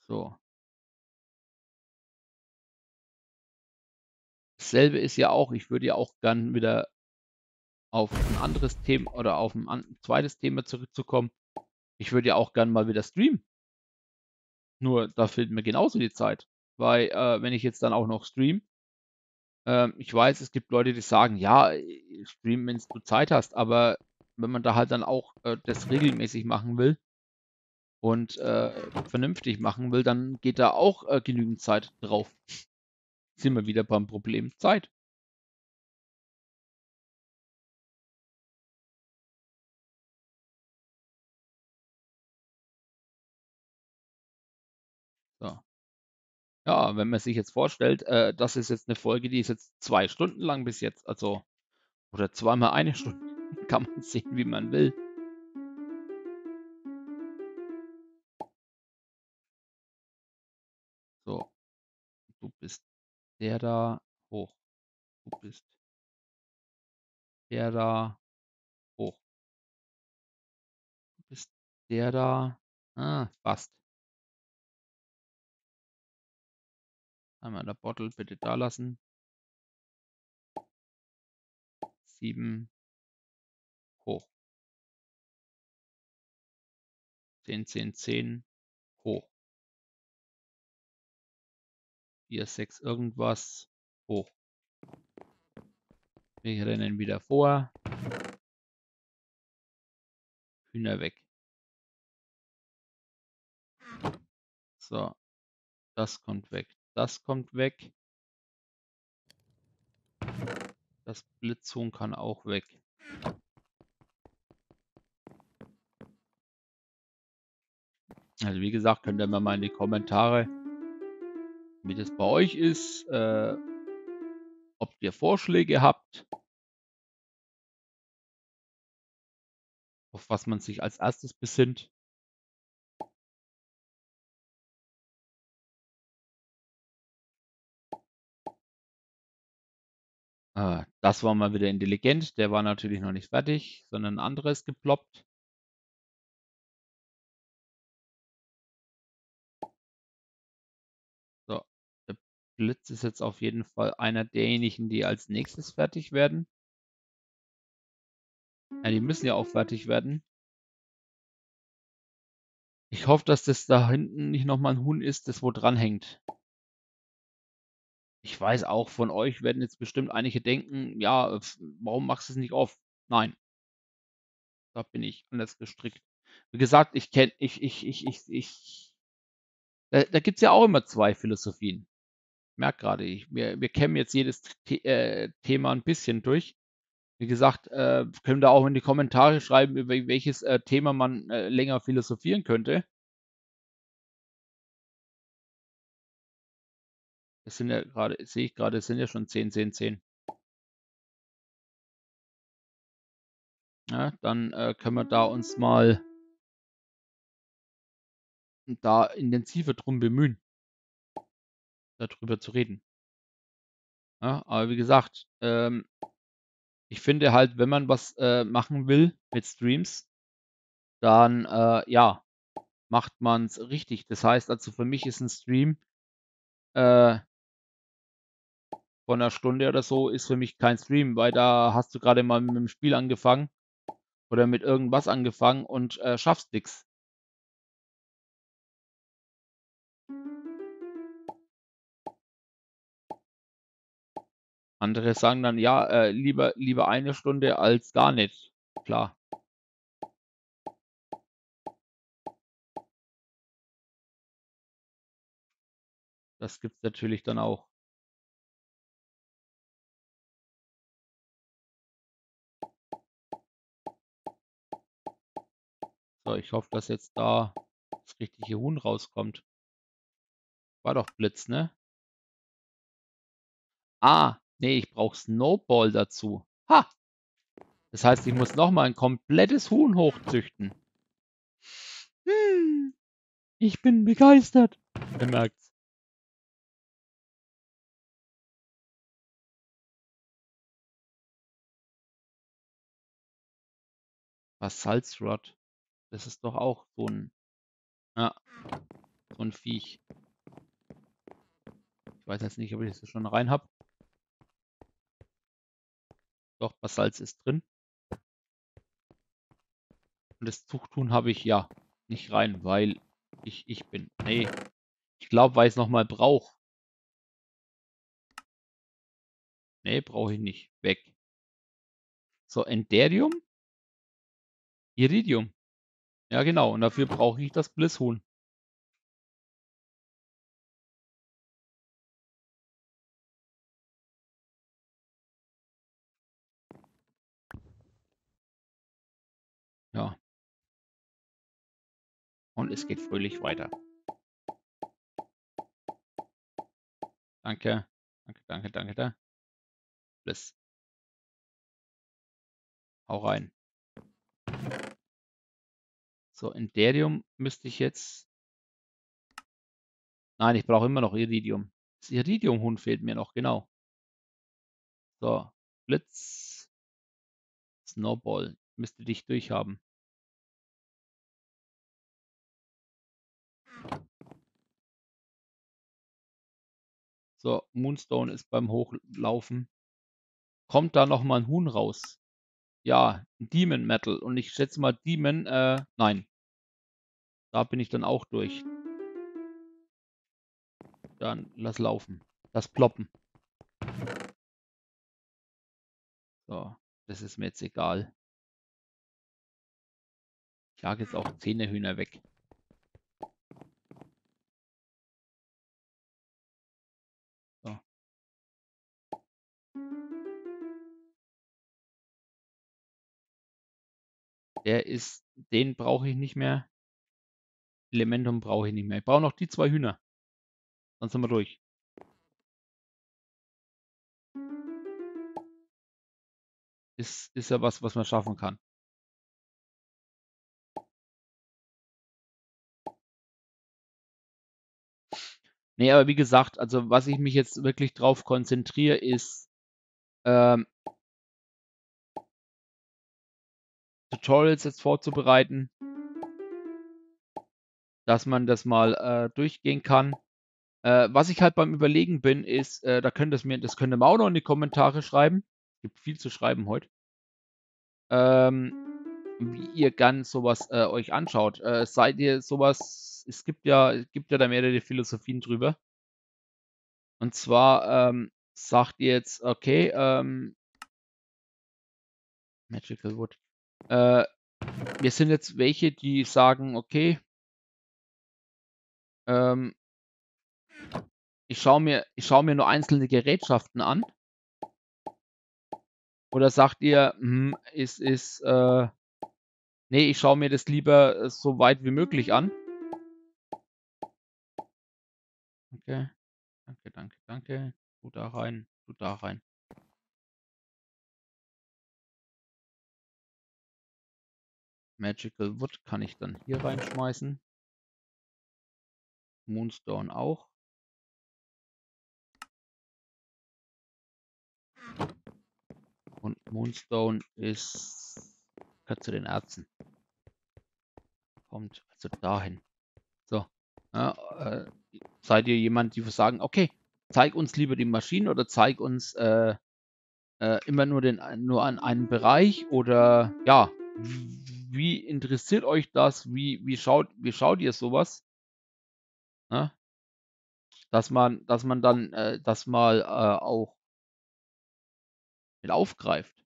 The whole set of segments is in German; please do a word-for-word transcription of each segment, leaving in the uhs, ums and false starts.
So. Dasselbe ist ja auch, ich würde ja auch gern wieder auf ein anderes Thema oder auf ein an zweites Thema zurückzukommen. Ich würde ja auch gern mal wieder streamen. Nur da fehlt mir genauso die Zeit, weil, äh, wenn ich jetzt dann auch noch streame ähm, ich weiß, es gibt Leute, die sagen: „Ja, äh, stream, wenn's du Zeit hast“, aber wenn man da halt dann auch, äh, das regelmäßig machen will und, äh, vernünftig machen will, dann geht da auch, äh, genügend Zeit drauf. Sind wir wieder beim Problem Zeit. So. Ja, wenn man sich jetzt vorstellt, äh, das ist jetzt 'ne Folge, die ist jetzt zwei Stunden lang bis jetzt, also oder zweimal eine Stunde. Kann man sehen, wie man will. So, du bist der da, hoch. Du bist der da, hoch. Du bist der da. Ah, passt. Einmal der Bottle bitte da lassen. sieben hoch. zehn, zehn, zehn, hoch. vier, sechs, irgendwas, hoch. Wir rennen wieder vor. Hühner weg. So, das kommt weg. Das kommt weg. Das Blitzhuhn kann auch weg. Also wie gesagt, könnt ihr mir mal in die Kommentare, wie das bei euch ist, äh, ob ihr Vorschläge habt. Auf was man sich als erstes besinnt. Ah, das war mal wieder intelligent. Der war natürlich noch nicht fertig, sondern 'n anderes geploppt. So, der Blitz ist jetzt auf jeden Fall einer derjenigen, die als Nächstes fertig werden. Ja, die müssen ja auch fertig werden. Ich hoffe, dass das da hinten nicht noch mal 'n Huhn ist, das wo dranhängt. Ich weiß auch, von euch werden jetzt bestimmt einige denken: „Ja, f warum machst du's nicht oft?“ Nein. Da bin ich anders gestrickt. Wie gesagt, ich kenne ich ich ich ich ich da da gibt's ja auch immer zwei Philosophien. Merke grade, ich wir wir kämmen jetzt jedes The äh, Thema 'n bisschen durch. Wie gesagt, äh, könnt ihr auch in die Kommentare schreiben, über welches, äh, Thema man, äh, länger philosophieren könnte. Es sind ja grade sehe ich grade, es sind ja schon zehn, zehn, zehn. Ja, dann, äh, können wir da uns mal da intensiver drum bemühen da drüber zu reden. Ja, aber wie gesagt, ähm ich finde halt, wenn man was, äh, machen will mit Streams, dann, äh, ja, macht man's richtig. Das heißt also, für mich ist 'n Stream, äh von 'ner Stunde oder so ist für mich kein Stream, weil da hast du grade mal mit 'm Spiel angefangen oder mit irgendwas angefangen und, äh, schaffst nix. Andere sagen dann: „Ja, äh, lieber lieber eine Stunde als gar nicht.“ Klar. Das gibt's natürlich dann auch. So, ich hoffe, dass jetzt da das richtige Huhn rauskommt. War doch Blitz, ne? Ah, ne, ich brauche Snowball dazu. Ha! Das heißt, ich muss noch mal 'n komplettes Huhn hochzüchten. Hm, ich bin begeistert. Ihr merkt's. Basalts Rot. Das ist doch auch so 'n ja. So ein Viech. Ich weiß jetzt nicht, ob ich das schon rein habe. Doch, Basalz ist drin. Und das Zuchtun habe ich ja nicht rein, weil ich ich bin. Nee, ich glaube, weil ich es nochmal brauche. Nee, brauche ich nicht. Weg. So, Enderium? Iridium. Ja, genau. Und dafür brauche ich das Blisshuhn. Ja. Und es geht fröhlich weiter. Danke. Danke, danke, danke, da. Bliss. Hau rein. So, Enderium müsste ich jetzt. Nein, ich brauche immer noch Iridium. Das Iridium-Huhn fehlt mir noch, genau. So, Blitz. Snowball. Müsste dich durchhaben. So, Moonstone ist beim Hochlaufen. Kommt da noch mal ein Huhn raus? Ja, Demon Metal. Und ich schätze mal Demon, äh, nein. Da bin ich dann auch durch. Dann lass laufen. Lass ploppen. So, das ist mir jetzt egal. Ich jage jetzt auch Zähnehühner weg. So. Der ist, den brauche ich nicht mehr. Elementum brauche ich nicht mehr. Ich brauche noch die zwei Hühner. Dann sind wir durch. Ist, ist ja was, was man schaffen kann. Nee, aber wie gesagt, also was ich mich jetzt wirklich drauf konzentriere, ist ähm, Tutorials jetzt vorzubereiten, dass man das mal äh, durchgehen kann. Äh, was ich halt beim Überlegen bin, ist, äh, da könnt ihr mir, das könnt ihr mir auch noch in die Kommentare schreiben. Es gibt viel zu schreiben heute. Ähm, wie ihr gern sowas äh, euch anschaut. Äh, seid ihr sowas, es gibt ja, es gibt ja da mehrere Philosophien drüber. Und zwar ähm, sagt ihr jetzt, okay, ähm, Magical Wood. Äh, wir sind jetzt welche, die sagen, okay, ähm, ich schaue mir, ich schaue mir nur einzelne Gerätschaften an. Oder sagt ihr, hm, ist, ist, äh, nee, ich schaue mir das lieber äh, so weit wie möglich an. Okay, danke, danke, danke. Tu da rein, tu da rein. Magical Wood kann ich dann hier reinschmeißen. Moonstone auch. Und Moonstone ist zu den Ärzten. Kommt also dahin. So. Ja, äh, seid ihr jemand, die sagen, okay, zeig uns lieber die Maschinen oder zeig uns äh, äh, immer nur, den, nur an einen Bereich oder ja, wie interessiert euch das? Wie, wie, schaut, wie schaut ihr sowas? Ja? Dass man, dass man dann äh, das mal äh, auch mit aufgreift.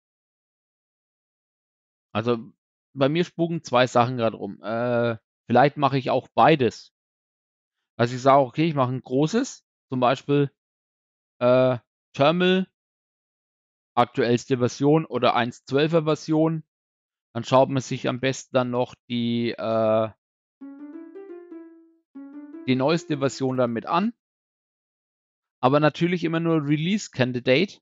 Also bei mir spuken zwei Sachen gerade rum. Äh, vielleicht mache ich auch beides. Also ich sage, okay, ich mache ein großes, zum Beispiel äh, Thermal, aktuellste Version oder eins Punkt zwölfer Version. Dann schaut man sich am besten dann noch die, äh, die neueste Version damit an. Aber natürlich immer nur Release Candidate,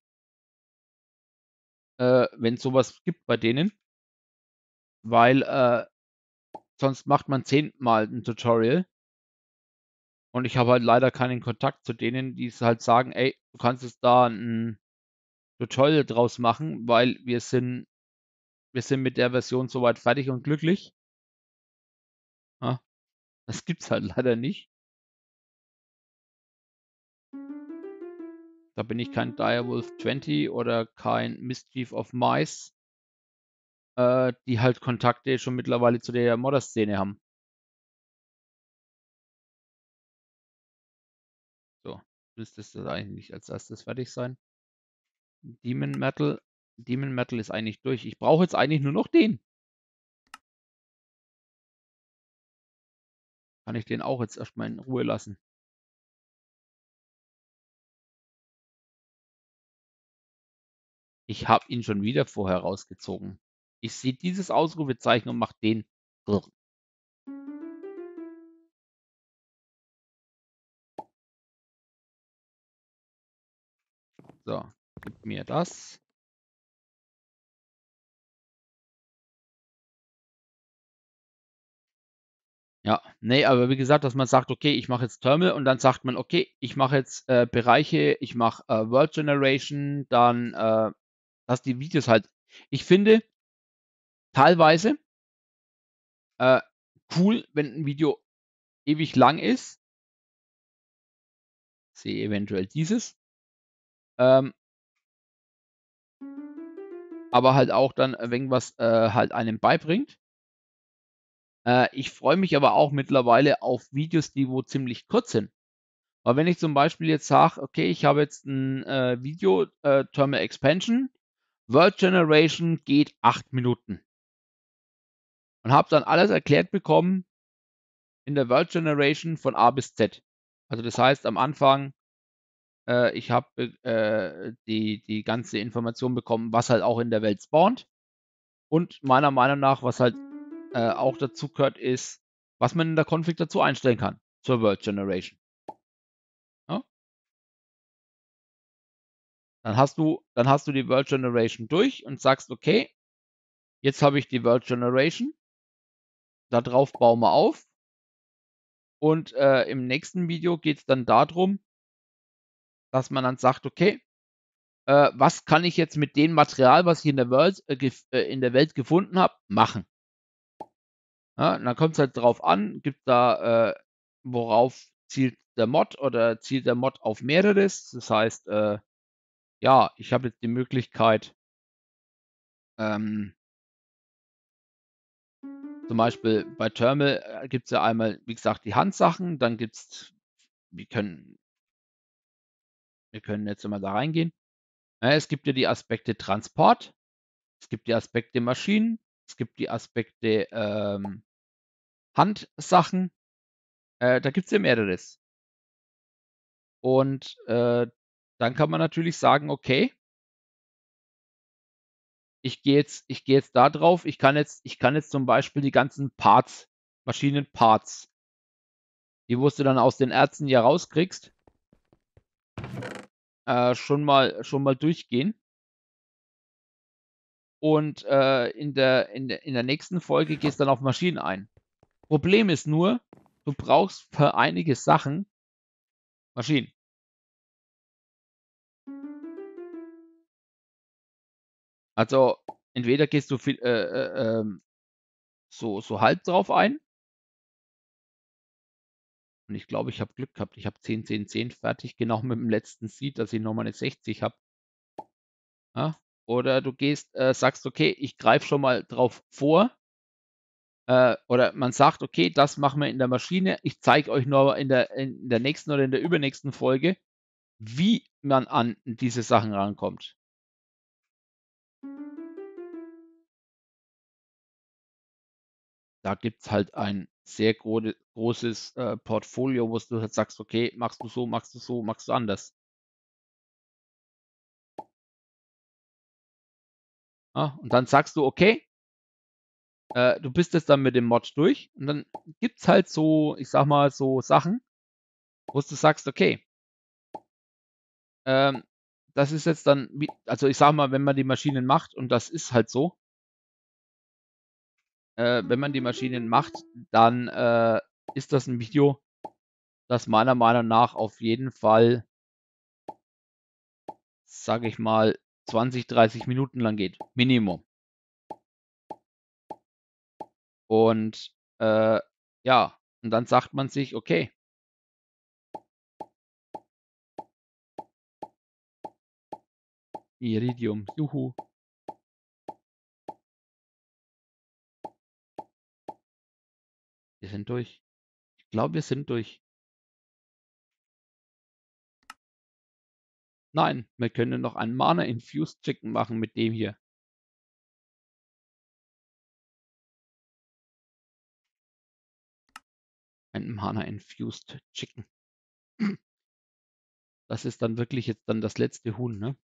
äh, wenn es sowas gibt bei denen. Weil äh, sonst macht man zehnmal ein Tutorial. Und ich habe halt leider keinen Kontakt zu denen, die es halt sagen, ey, du kannst es da ein Tutorial draus machen, weil wir sind, wir sind mit der Version soweit fertig und glücklich. Ja, das gibt's halt leider nicht. Da bin ich kein Direwolf zwanzig oder kein Mischief of Mice, äh, die halt Kontakte schon mittlerweile zu der Modder-Szene haben. So, müsste das eigentlich als erstes fertig sein. Demon Metal. Demon Metal ist eigentlich durch. Ich brauche jetzt eigentlich nur noch den. Kann ich den auch jetzt erstmal in Ruhe lassen. Ich habe ihn schon wieder vorher rausgezogen. Ich sehe dieses Ausrufezeichen und mache den. So, gib mir das. Ja, nee, aber wie gesagt, dass man sagt, okay, ich mache jetzt Terminal und dann sagt man, okay, ich mache jetzt äh, Bereiche, ich mache äh, World Generation, dann, äh, dass die Videos halt, ich finde, teilweise äh, cool, wenn ein Video ewig lang ist. Sehe eventuell dieses. Ähm, aber halt auch dann irgendwas äh, halt einem beibringt. Äh, ich freue mich aber auch mittlerweile auf Videos, die wo ziemlich kurz sind. Weil wenn ich zum Beispiel jetzt sage, okay, ich habe jetzt ein äh, Video, äh, Terminal Expansion, World Generation geht acht Minuten. Und habe dann alles erklärt bekommen in der World Generation von A bis Z. Also das heißt am Anfang, äh, ich habe äh, die, die ganze Information bekommen, was halt auch in der Welt spawnt. Und meiner Meinung nach, was halt äh, auch dazu gehört, ist, was man in der Config dazu einstellen kann zur World Generation. Ja? Dann hast du, dann hast du die World Generation durch und sagst, okay, jetzt habe ich die World Generation. Darauf bauen wir auf. Und äh, im nächsten Video geht es dann darum, dass man dann sagt, okay, äh, was kann ich jetzt mit dem Material, was ich in der, World, äh, äh, in der Welt gefunden habe, machen? Ja, dann kommt es halt drauf an, gibt da, äh, worauf zielt der Mod oder zielt der Mod auf mehreres. Das heißt, äh, ja, ich habe jetzt die Möglichkeit, ähm, zum Beispiel bei Thermal äh, gibt es ja einmal, wie gesagt, die Handsachen, dann gibt es, wir können, wir können jetzt mal da reingehen. Ja, es gibt ja die Aspekte Transport, es gibt die Aspekte Maschinen, es gibt die Aspekte ähm, Handsachen, äh, da gibt es ja mehreres. Und äh, dann kann man natürlich sagen, okay, ich gehe jetzt, ich gehe jetzt da drauf, ich kann jetzt, ich kann jetzt zum Beispiel die ganzen Parts, Maschinenparts, die wo du dann aus den Erzen ja rauskriegst, äh, schon mal, schon mal durchgehen. Und äh, in, der, in, der, in der nächsten Folge gehst du dann auf Maschinen ein. Problem ist nur, du brauchst für einige Sachen Maschinen. Also entweder gehst du viel, äh, äh, ähm, so, so halb drauf ein. Und ich glaube, ich habe Glück gehabt. Ich habe zehn, zehn, zehn fertig, genau mit dem letzten Seed, dass ich nochmal eine sechzig habe. Ja? Oder du gehst, äh, sagst, okay, ich greife schon mal drauf vor. Äh, oder man sagt, okay, das machen wir in der Maschine. Ich zeige euch nur in der, in der nächsten oder in der übernächsten Folge, wie man an diese Sachen rankommt. Da gibt es halt ein sehr gro großes äh, Portfolio, wo du halt sagst, okay, machst du so, machst du so, machst du anders. Ja, und dann sagst du, okay, äh, du bist jetzt dann mit dem Mod durch und dann gibt es halt so, ich sag mal, so Sachen, wo du sagst, okay, ähm, das ist jetzt dann, wie, also ich sag mal, wenn man die Maschinen macht und das ist halt so, äh, wenn man die Maschinen macht, dann äh, ist das ein Video, das meiner Meinung nach auf jeden Fall, sage ich mal, zwanzig, dreißig Minuten lang geht. Minimum. Und äh, ja, und dann sagt man sich, okay, Iridium. Juhu. Wir sind durch. Ich glaube, wir sind durch. Nein, wir können noch ein Mana Infused Chicken machen mit dem hier. Ein Mana Infused Chicken. Das ist dann wirklich jetzt dann das letzte Huhn, ne?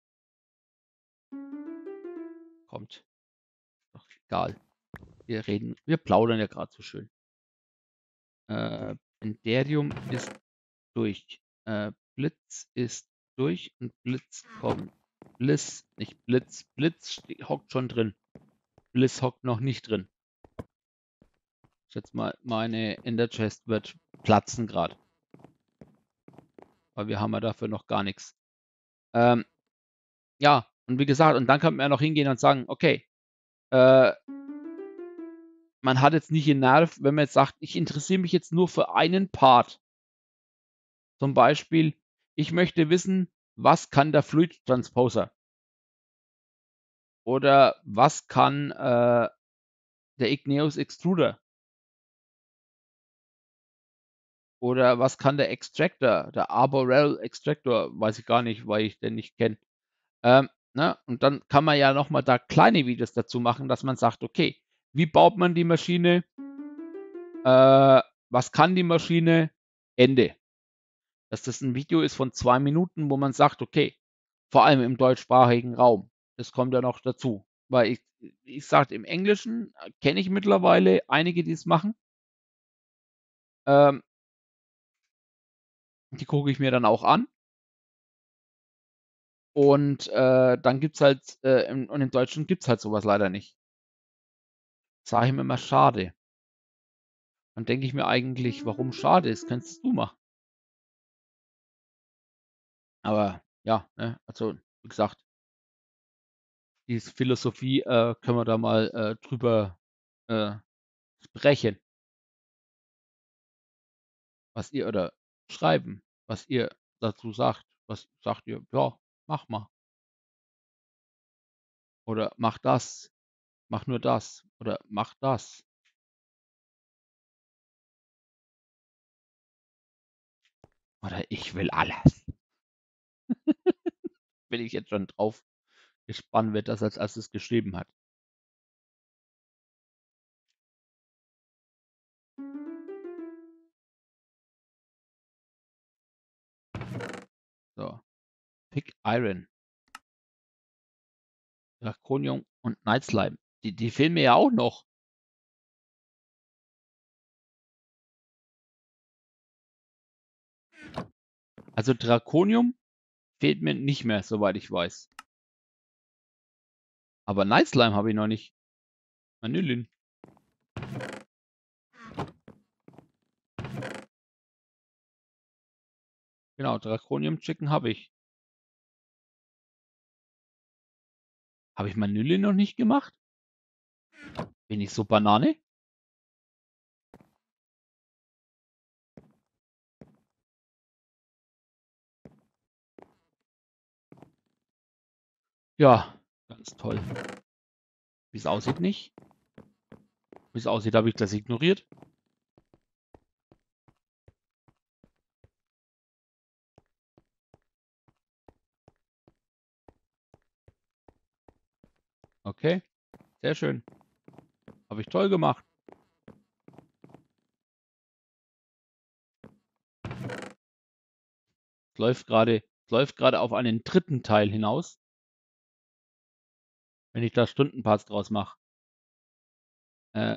Kommt. Doch egal. Wir reden, wir plaudern ja gerade so schön. Äh, Enderium ist durch. Äh, Blitz ist durch und Blitz kommt. Bliss, nicht Blitz. Blitz ste- hockt schon drin. Bliss hockt noch nicht drin. Ich schätze mal, meine Ender Chest wird platzen gerade. Weil wir haben ja dafür noch gar nichts. Ähm, ja, und wie gesagt, und dann kann man ja noch hingehen und sagen, okay, äh, man hat jetzt nicht den Nerv, wenn man jetzt sagt, ich interessiere mich jetzt nur für einen Part. Zum Beispiel, ich möchte wissen, was kann der Fluid Transposer? Oder was kann äh, der Igneous Extruder? Oder was kann der Extractor, der Arborel Extractor? Weiß ich gar nicht, weil ich den nicht kenne. Ähm, ne? Und dann kann man ja nochmal da kleine Videos dazu machen, dass man sagt, okay, wie baut man die Maschine? Äh, was kann die Maschine? Ende. Dass das ein Video ist von zwei Minuten, wo man sagt, okay, vor allem im deutschsprachigen Raum. Das kommt ja noch dazu. Weil ich, ich sage, im Englischen kenne ich mittlerweile einige, die es machen. Ähm, die gucke ich mir dann auch an. Und äh, dann gibt es halt, äh, im, und in Deutschland gibt es halt sowas leider nicht. Sage ich mir immer schade. Dann denke ich mir eigentlich, warum schade ist, könntest du machen. Aber ja, ne, also wie gesagt, diese Philosophie äh, können wir da mal äh, drüber äh, sprechen, was ihr oder schreiben, was ihr dazu sagt. Was sagt ihr? Ja, mach mal. Oder mach das, mach nur das. Oder mach das. Oder ich will alles. Bin ich jetzt schon drauf gespannt, wer das als erstes geschrieben hat. So, Pick Iron, Draconium und Night Slime. Die, die fehlen mir ja auch noch. Also Draconium fehlt mir nicht mehr, soweit ich weiß. Aber Night Slime habe ich noch nicht. Vanillin. Genau, Draconium Chicken habe ich. Habe ich Vanillin noch nicht gemacht? Bin ich so Banane? Ja, ganz toll. Wie es aussieht, nicht. Wie es aussieht, habe ich das ignoriert. Okay, sehr schön. Habe ich toll gemacht. Es läuft gerade, es läuft gerade auf einen dritten Teil hinaus, wenn ich da Stundenparts draus mache. Äh,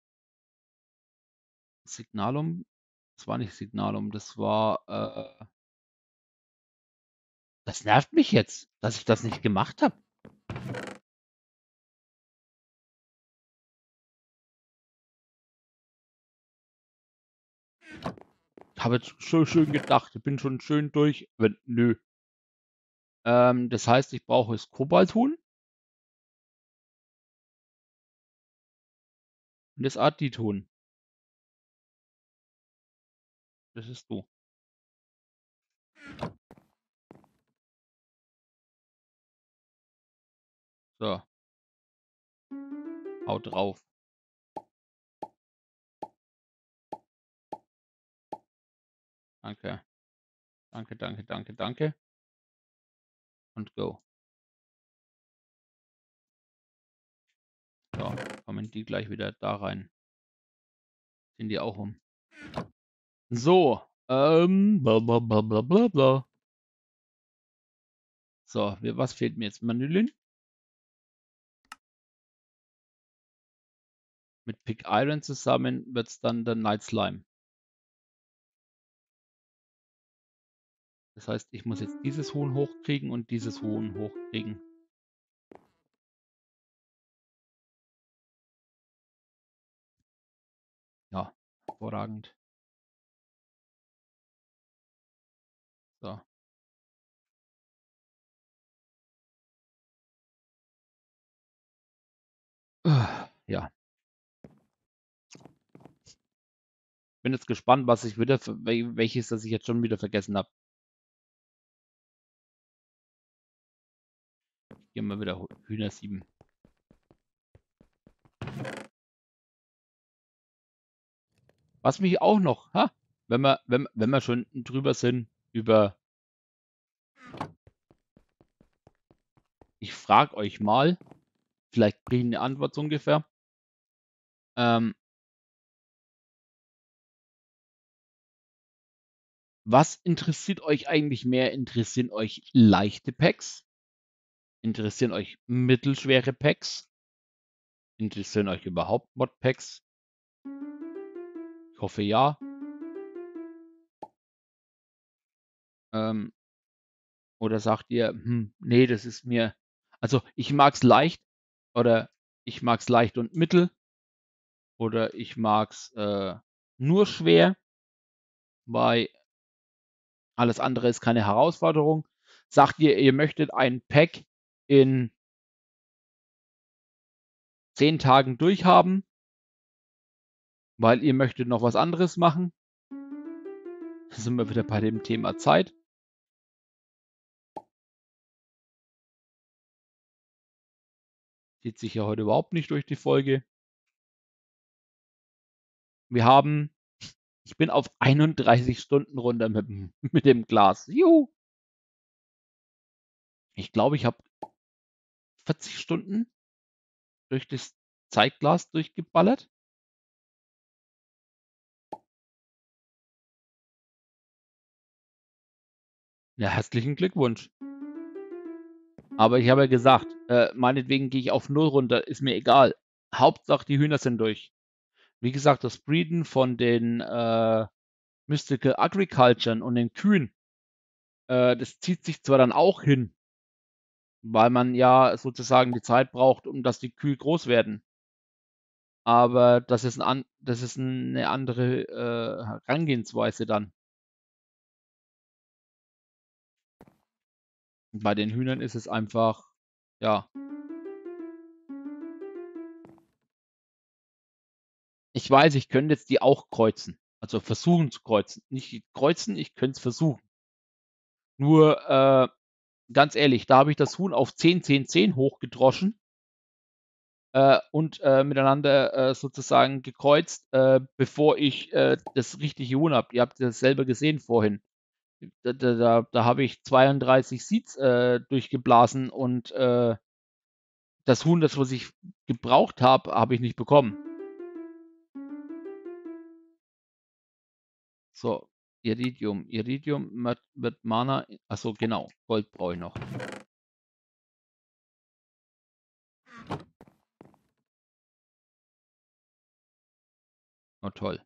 Signalum? Das war nicht Signalum, das war. Äh, das nervt mich jetzt, dass ich das nicht gemacht habe. Ich habe jetzt schon schön gedacht, ich bin schon schön durch. Wenn, nö. Ähm, das heißt, ich brauche das Kobalthuhn und das Adithuhn. Das ist du. So. Haut drauf. Danke. Danke, danke, danke, danke. Und go. So, kommen die gleich wieder da rein. Sind die auch um. So, ähm, bla bla bla bla bla bla. So, was fehlt mir jetzt? Manülin? Mit Pick Iron zusammen wird es dann der Night Slime. Das heißt, ich muss jetzt dieses Huhn hochkriegen und dieses Huhn hochkriegen. Ja, hervorragend. So. Ja. Bin jetzt gespannt, was ich wieder, welches, das ich jetzt schon wieder vergessen habe. Gehen wir wieder Hühner sieben. Was mich auch noch, ha, wenn wir, wenn, wenn wir schon drüber sind, über, ich frage euch mal, vielleicht kriege ich eine Antwort so ungefähr. Ähm, was interessiert euch eigentlich mehr? Interessieren euch leichte Packs? Interessieren euch mittelschwere Packs? Interessieren euch überhaupt Mod-Packs? Ich hoffe ja. Ähm, oder sagt ihr, hm, nee, das ist mir, also ich mag es leicht oder ich mag es leicht und mittel oder ich mag es äh, nur schwer, weil alles andere ist keine Herausforderung. Sagt ihr, ihr möchtet ein Pack in zehn Tagen durchhaben, weil ihr möchtet noch was anderes machen. Da sind wir wieder bei dem Thema Zeit. Zieht sich ja heute überhaupt nicht durch die Folge. Wir haben, ich bin auf einunddreißig Stunden runter mit, mit dem Glas. Juhu! Ich glaube, ich habe vierzig Stunden durch das Zeitglas durchgeballert. Ja, herzlichen Glückwunsch. Aber ich habe ja gesagt, äh, meinetwegen gehe ich auf null runter, ist mir egal. Hauptsache, die Hühner sind durch. Wie gesagt, das Breeden von den äh, Mystical Agriculturen und den Kühen, äh, das zieht sich zwar dann auch hin, weil man ja sozusagen die Zeit braucht, um dass die Kühe groß werden. Aber das ist, ein, das ist eine andere äh, Herangehensweise dann. Bei den Hühnern ist es einfach, ja. Ich weiß, ich könnte jetzt die auch kreuzen. Also versuchen zu kreuzen. Nicht kreuzen, ich könnte es versuchen. Nur, äh, ganz ehrlich, da habe ich das Huhn auf zehn, zehn, zehn hochgedroschen äh, und äh, miteinander äh, sozusagen gekreuzt, äh, bevor ich äh, das richtige Huhn habe. Ihr habt das selber gesehen vorhin. Da, da, da, da habe ich zweiunddreißig Seeds äh, durchgeblasen und äh, das Huhn, das was ich gebraucht habe, habe ich nicht bekommen. So, Iridium. Iridium mit, mit Mana. Achso, genau. Gold brauche ich noch. Oh, toll.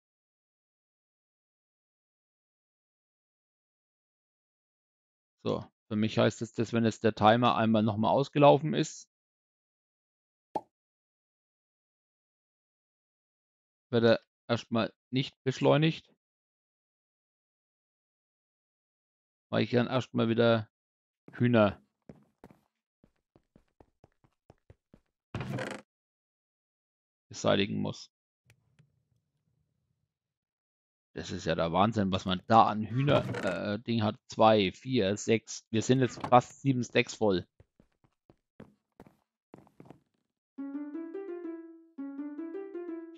So, für mich heißt es, dass wenn jetzt der Timer einmal nochmal ausgelaufen ist, wird er erstmal nicht beschleunigt, weil ich dann erstmal wieder Hühner beseitigen muss. Das ist ja der Wahnsinn, was man da an Hühner-Ding äh, hat. Zwei, vier, sechs. Wir sind jetzt fast sieben Stacks voll.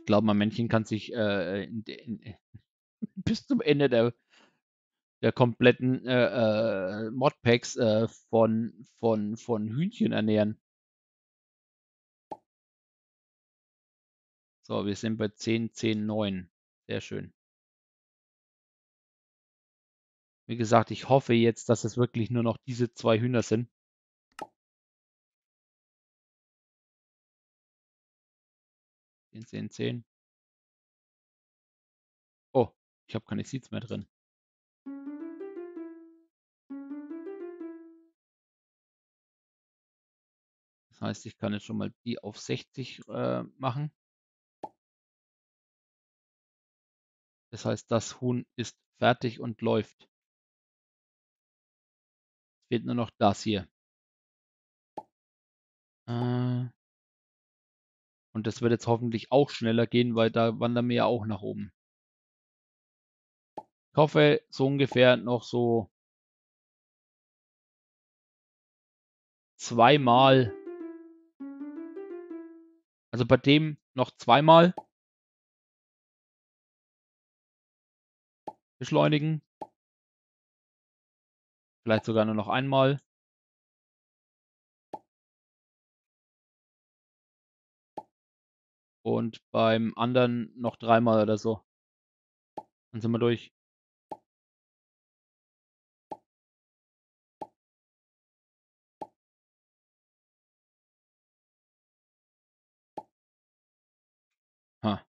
glaube, mein Männchen kann sich äh, in, in, bis zum Ende der, der kompletten äh, äh, Modpacks äh, von, von, von Hühnchen ernähren. So, wir sind bei zehn, zehn, neun. Sehr schön. Wie gesagt, ich hoffe jetzt, dass es wirklich nur noch diese zwei Hühner sind. zehn, zehn, zehn. Oh, ich habe keine Seeds mehr drin. Das heißt, ich kann jetzt schon mal die auf sechzig äh, machen. Das heißt, das Huhn ist fertig und läuft. Es fehlt nur noch das hier. Äh, und das wird jetzt hoffentlich auch schneller gehen, weil da wandern wir ja auch nach oben. Ich hoffe, so ungefähr noch so zweimal. Also bei dem noch zweimal beschleunigen. Vielleicht sogar nur noch einmal. Und beim anderen noch dreimal oder so. Dann sind wir durch. Ha.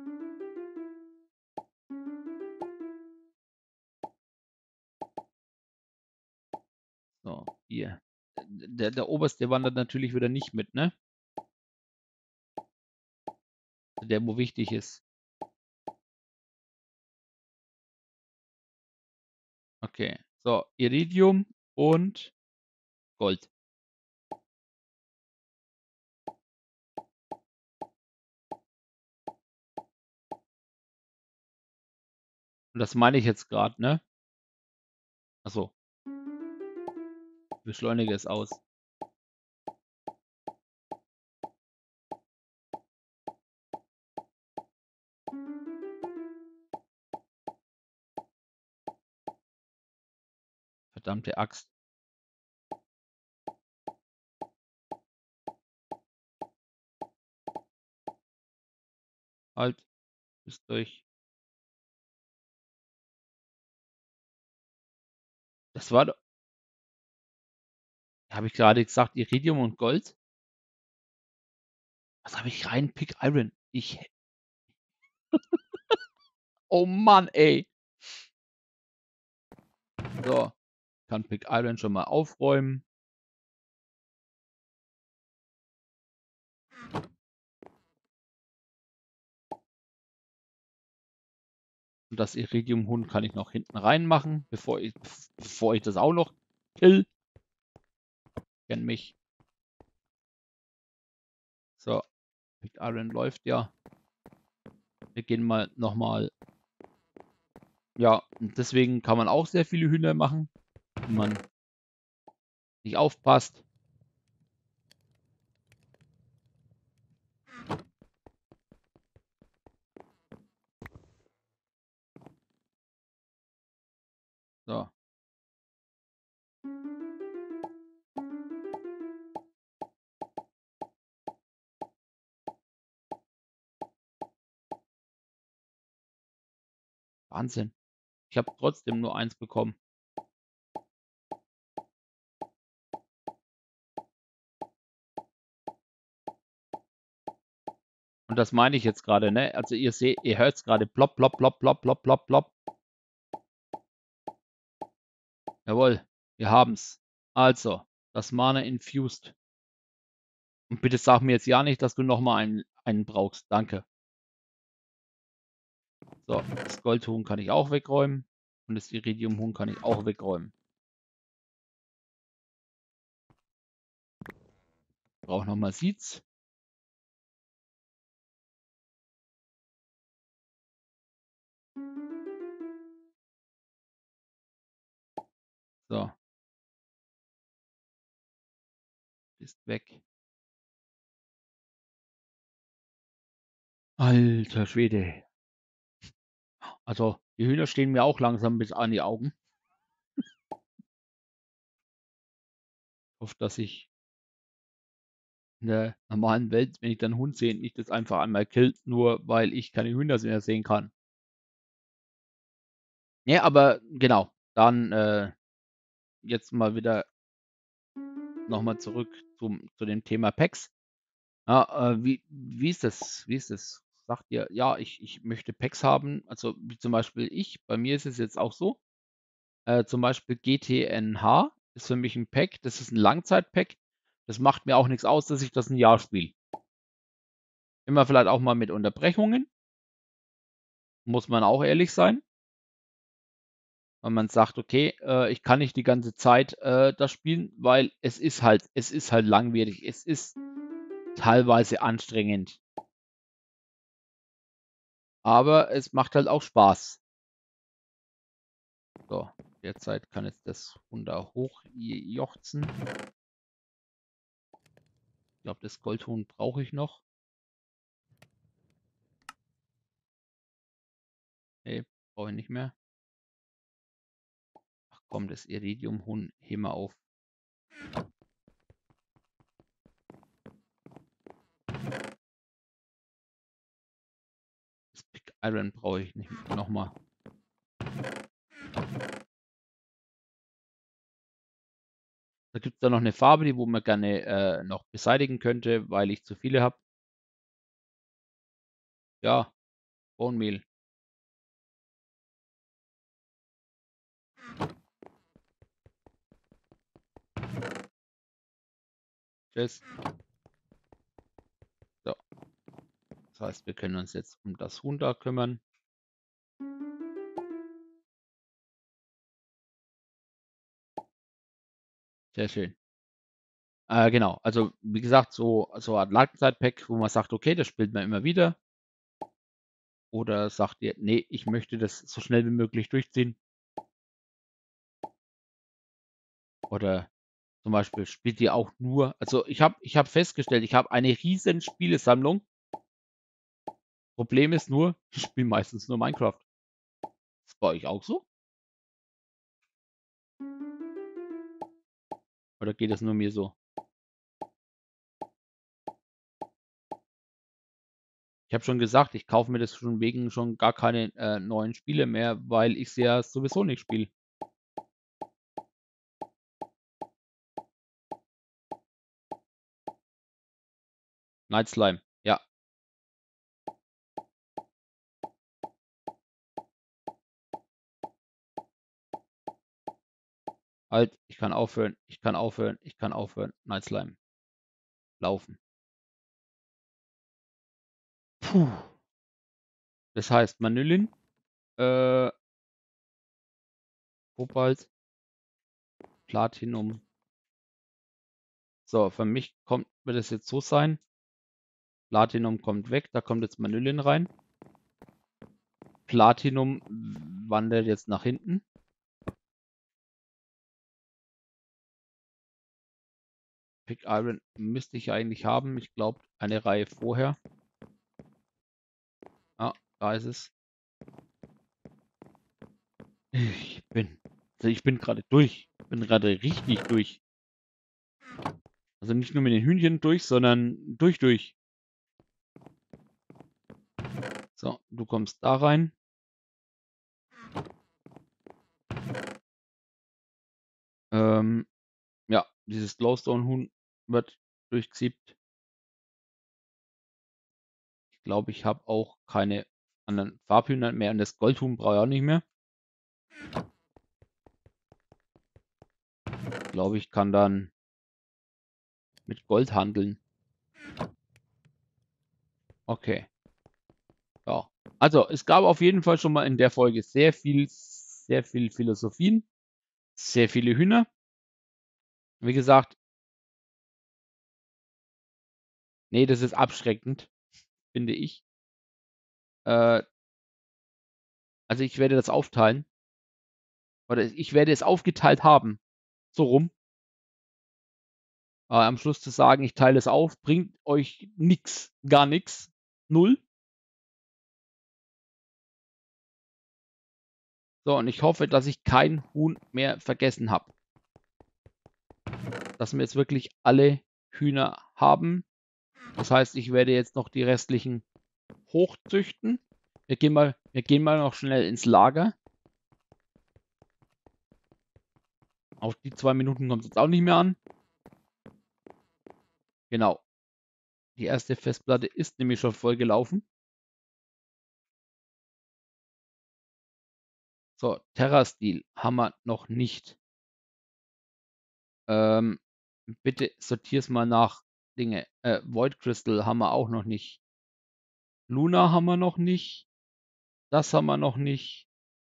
So, hier. Der, der oberste wandert natürlich wieder nicht mit, ne? Der, wo wichtig ist. Okay. So, Iridium und Gold. Und das meine ich jetzt gerade, ne? Achso. Beschleunige es aus. Verdammte Axt. Halt. Bis durch. Das war doch. Habe ich gerade gesagt, Iridium und Gold? Was habe ich rein? Pick Iron. Ich. Oh Mann, ey. So. Kann Pick Iron schon mal aufräumen. Und das Iridium-Huhn kann ich noch hinten reinmachen, bevor ich, bevor ich das auch noch kill. Kenn mich. So. Pick Iron läuft ja. Wir gehen mal nochmal. Ja, und deswegen kann man auch sehr viele Hühner machen, wenn man nicht aufpasst. So. Wahnsinn. Ich habe trotzdem nur eins bekommen. Und das meine ich jetzt gerade, ne? Also ihr seht, ihr hört es gerade plopp, plopp, plopp, plopp, plopp, plopp, plopp. Jawohl, wir haben's. Also, das Mana Infused. Und bitte sag mir jetzt ja nicht, dass du nochmal einen, einen brauchst. Danke. So, das Goldhuhn kann ich auch wegräumen. Und das Iridiumhuhn kann ich auch wegräumen. Ich brauche nochmal Seeds. So. Ist weg. Alter Schwede. Also, die Hühner stehen mir auch langsam bis an die Augen. Hoffe, dass ich in der normalen Welt, wenn ich dann 'n Hund sehe, nicht das einfach einmal killt, nur weil ich keine Hühner mehr sehen kann. Ne, aber genau, dann, äh, jetzt mal wieder noch mal zurück zum zu dem Thema Packs. Ja, äh, wie wie ist das wie ist das? Sagt ihr: „Ja, ich ich möchte Packs haben." Also, wie zum Beispiel ich, bei mir ist es jetzt auch so, äh, zum Beispiel G T N H ist für mich 'n Pack, das ist 'n Langzeit-Pack. Das macht mir auch nix aus, dass ich das 'n Jahr spiele. Immer vielleicht auch mal mit Unterbrechungen. Muss man auch ehrlich sein. Wenn man sagt: „Okay, äh, ich kann nicht die ganze Zeit, äh, das spielen, weil es ist halt es ist halt langwierig. Es ist teilweise anstrengend." Aber es macht halt auch Spaß. So, derzeit kann jetzt das Huhn da hoch j jochzen. Ich glaube, das Goldhuhn brauche ich noch. Ne, brauche ich nicht mehr. Ach komm, das Iridium-Huhn heben wir auf. Das Pick Iron brauche ich nicht noch mal. Da gibt's da noch 'ne Farbe, die wo man gerne, äh, noch beseitigen könnte, weil ich zu viele habe. Ja, Bone Meal. Tschüss. So. Das heißt, wir können uns jetzt um das Huhn da kümmern. Sehr schön. Äh, genau, also wie gesagt, so so Art Langzeit-Pack, wo man sagt: „Okay, das spielt man immer wieder." Oder sagt ihr: „Ne, ich möchte das so schnell wie möglich durchziehen." Oder zum Beispiel spielt ihr auch nur also ich habe ich habe festgestellt, ich habe eine riesen Spielesammlung. Problem ist nur, ich spiele meistens nur Minecraft. Ist bei euch auch so? Oder geht das nur mir so? Ich habe schon gesagt, ich kaufe mir das schon wegen schon gar keine, äh, neuen Spiele mehr, weil ich sie ja sowieso nicht spiele. Night Slime, ja. Halt, ich kann aufhören, ich kann aufhören, ich kann aufhören. Night Slime. Laufen. Puh. Das heißt Manillin, äh Kobalt Platinum. So, für mich kommt wird es jetzt so sein Platinum kommt weg, da kommt jetzt Manillin rein. Platinum wandert jetzt nach hinten. Pick Iron müsste ich eigentlich haben. Ich glaube, eine Reihe vorher. Ah, da ist es. Ich bin also ich bin grade durch. Bin grade richtig durch. Also nicht nur mit den Hühnchen durch, sondern durch, durch. So, du kommst da rein. Ähm, ja, dieses Glowstone-Huhn wird durchgesiebt. Ich glaube, ich habe auch keine anderen Farbhühner mehr und das Goldhuhn brauche ich auch nicht mehr. Ich glaube, ich kann dann mit Gold handeln. Okay. Ja. Also, es gab auf jeden Fall schon mal in der Folge sehr viel sehr viel Philosophien, sehr viele Hühner. Wie gesagt Ne, das ist abschreckend, finde ich. Äh also, ich werde das aufteilen. Oder ich werde es aufgeteilt haben, so rum. Aber am Schluss zu sagen, ich teile es auf, bringt euch nix, gar nix, null. So, und ich hoffe, dass ich kein Huhn mehr vergessen habe. Dass wir jetzt wirklich alle Hühner haben. Das heißt, ich werde jetzt noch die restlichen hochzüchten. Wir gehen mal, wir gehen mal noch schnell ins Lager. Auf die zwei Minuten kommt es jetzt auch nicht mehr an. Genau. Die erste Festplatte ist nämlich schon voll gelaufen. So, Terra-Stil haben wir noch nicht. Ähm, bitte sortier's mal nach Dinge. Äh, Void Crystal haben wir auch noch nicht. Luna haben wir noch nicht. Das haben wir noch nicht.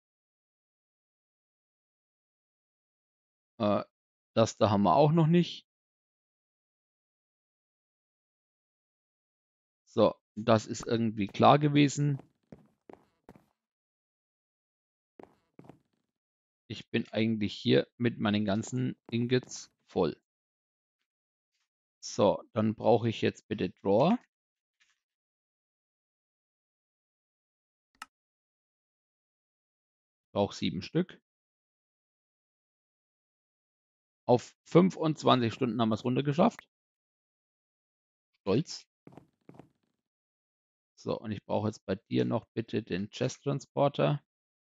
Äh, das da haben wir auch noch nicht. So, das ist irgendwie klar gewesen. Ich bin eigentlich hier mit meinen ganzen Ingots voll. So, dann brauche ich jetzt bitte Drawer. Brauche sieben Stück. Auf fünfundzwanzig Stunden haben wir es runtergeschafft. Stolz. So, und ich brauche jetzt bei dir noch bitte den Chest Transporter.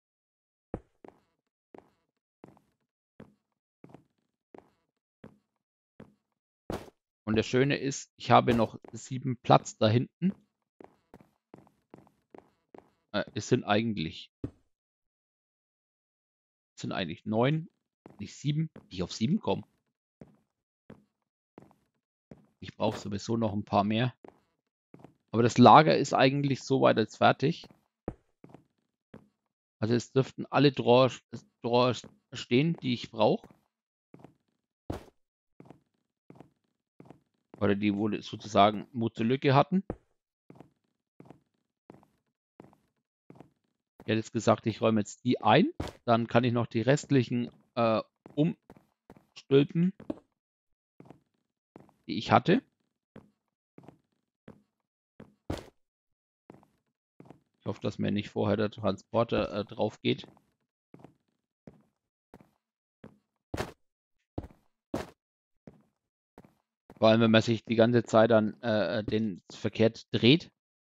Und das Schöne ist, ich habe noch sieben Platz da hinten. Äh, es sind eigentlich, es sind eigentlich neun, nicht sieben, die ich auf sieben komme. Ich brauche sowieso noch ein paar mehr. Aber das Lager ist eigentlich soweit jetzt fertig. Also es dürften alle Drawers, Drawers stehen, die ich brauche. Oder die wohl sozusagen Mutze-Lücke hatten. Ich hätte jetzt gesagt, ich räume jetzt die ein. Dann kann ich noch die restlichen äh, umstülpen, die ich hatte. Ich hoffe, dass mir nicht vorher der Transporter äh, drauf geht. Vor allem, wenn man sich die ganze Zeit dann äh, den verkehrt dreht.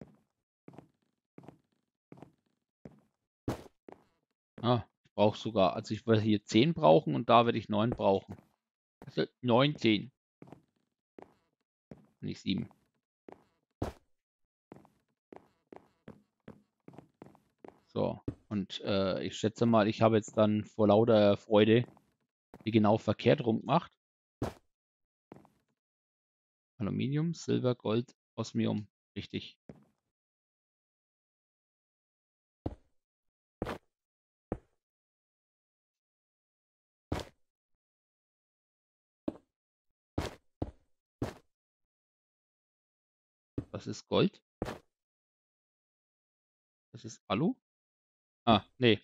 Ah, ich brauche sogar, also ich werde hier zehn brauchen und da werde ich neun brauchen. Also neun, zehn. Nicht sieben. So, und äh, ich schätze mal, ich habe jetzt dann vor lauter Freude die genau verkehrt rum gemacht. Aluminium, Silber, Gold, Osmium. Richtig. Das ist Gold. Das ist Alu. Ah, nee.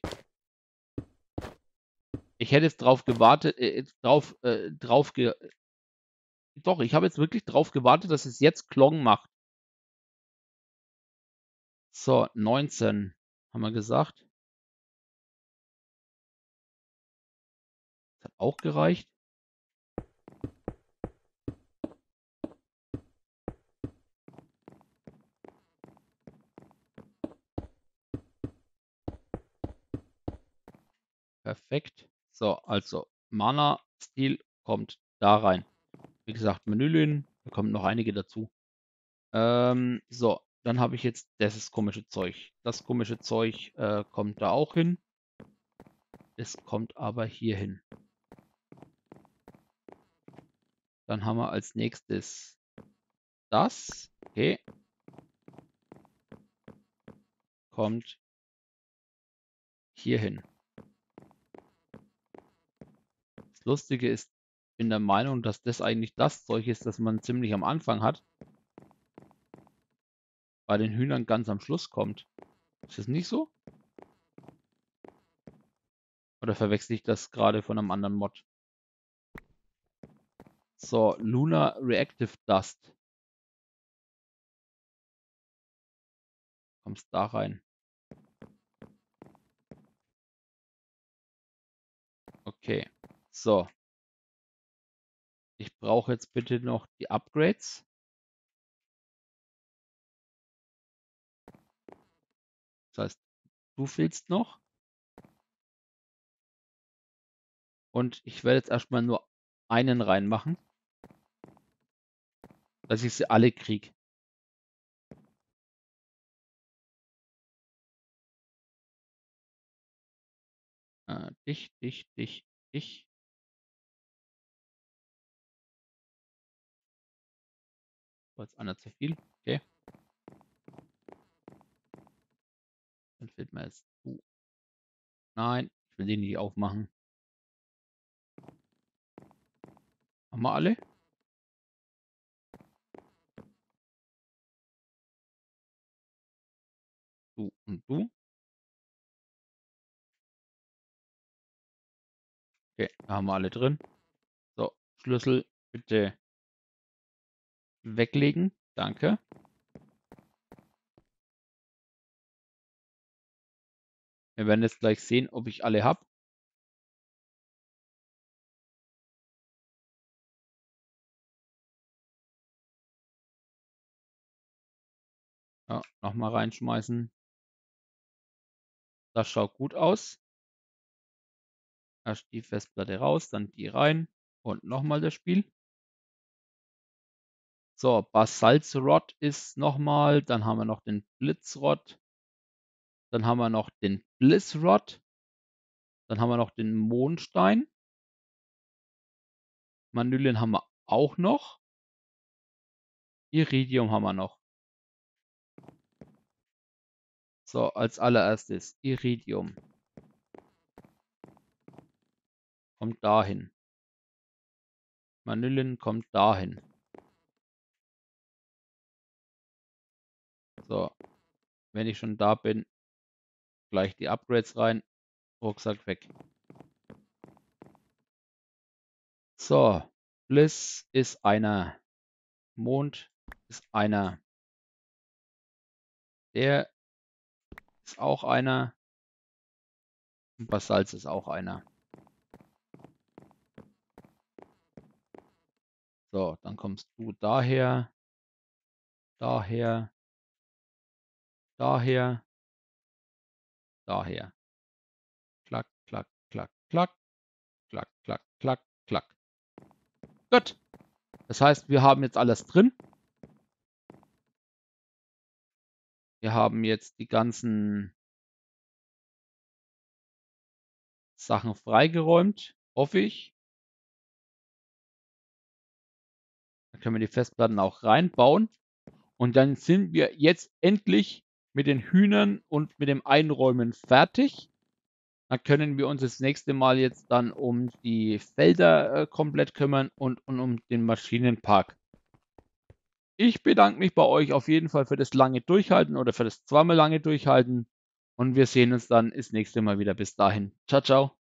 Ich hätte jetzt drauf gewartet, äh, drauf, äh, drauf ge... Doch, ich habe jetzt wirklich drauf gewartet, dass es jetzt Klong macht. So, neunzehn haben wir gesagt. Das hat auch gereicht. Perfekt. So, also Mana-Stil kommt da rein. Wie gesagt, Menülin, da kommen noch einige dazu. Ähm, so, dann habe ich jetzt dieses komische Zeug. Das komische Zeug äh, kommt da auch hin. Es kommt aber hier hin. Dann haben wir als nächstes das. Okay. Kommt hier hin. Das Lustige ist, ich bin der Meinung, dass das eigentlich das Zeug ist, das man ziemlich am Anfang hat. Bei den Hühnern ganz am Schluss kommt. Ist das nicht so? Oder verwechsel ich das gerade von einem anderen Mod? So, Lunar Reactive Dust. Kommst da rein. Okay, so. Ich brauche jetzt bitte noch die Upgrades. Das heißt, du fehlst noch. Und ich werde jetzt erstmal nur einen reinmachen, dass ich sie alle kriege. Äh, dich, dich, dich, dich. War jetzt einer zu viel. Okay. Dann fehlt mir jetzt du. Nein, ich will den nicht aufmachen. Haben wir alle? Du und du. Okay, da haben wir alle drin. So, Schlüssel bitte weglegen. Danke. Wir werden jetzt gleich sehen, ob ich alle habe. Ja, nochmal reinschmeißen. Das schaut gut aus. Erst die Festplatte raus, dann die rein und nochmal das Spiel. So, Basalzrod ist nochmal, dann haben wir noch den Blitzrod, dann haben wir noch den Blissrod, dann haben wir noch den Mondstein. Manylien haben wir auch noch. Iridium haben wir noch. So, als allererstes Iridium. Kommt dahin. Manylien kommt dahin. So, wenn ich schon da bin, gleich die Upgrades rein. Rucksack weg. So, Bliss ist einer. Mond ist einer. Der ist auch einer. Und Basalz ist auch einer. So, dann kommst du daher, daher, daher, daher. Klack, klack, klack, klack, klack, klack, klack, klack. Gut. Das heißt, wir haben jetzt alles drin. Wir haben jetzt die ganzen Sachen freigeräumt, hoffe ich. Dann können wir die Festplatten auch reinbauen. Und dann sind wir jetzt endlich mit den Hühnern und mit dem Einräumen fertig. Dann können wir uns das nächste Mal jetzt dann um die Felder äh, komplett kümmern und, und um den Maschinenpark. Ich bedanke mich bei euch auf jeden Fall für das lange Durchhalten oder für das zweimal lange Durchhalten. Und wir sehen uns dann das nächste Mal wieder. Bis dahin. Ciao, ciao.